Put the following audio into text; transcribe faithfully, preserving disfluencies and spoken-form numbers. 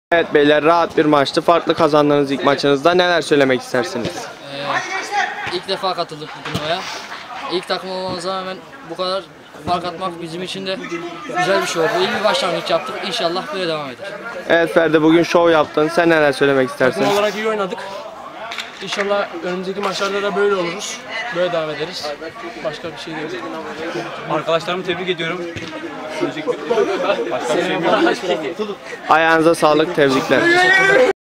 Evet beyler, rahat bir maçtı. Farklı kazandığınız ilk maçınızda neler söylemek istersiniz? Ee, ilk defa katıldık bu turnuvaya. İlk takım olmamıza rağmen bu kadar fark atmak bizim için de güzel bir şey oldu. İyi bir başlangıç yaptık. İnşallah böyle devam eder. Evet Ferdi, bugün şov yaptın. Sen neler söylemek istersin? Takım olarak iyi oynadık. İnşallah önümüzdeki maçlarda da böyle oluruz. Böyle devam ederiz. Başka bir şey değil. Arkadaşlarımı tebrik ediyorum. Başka bir şey yok. Ayağınıza sağlık, tebrikler.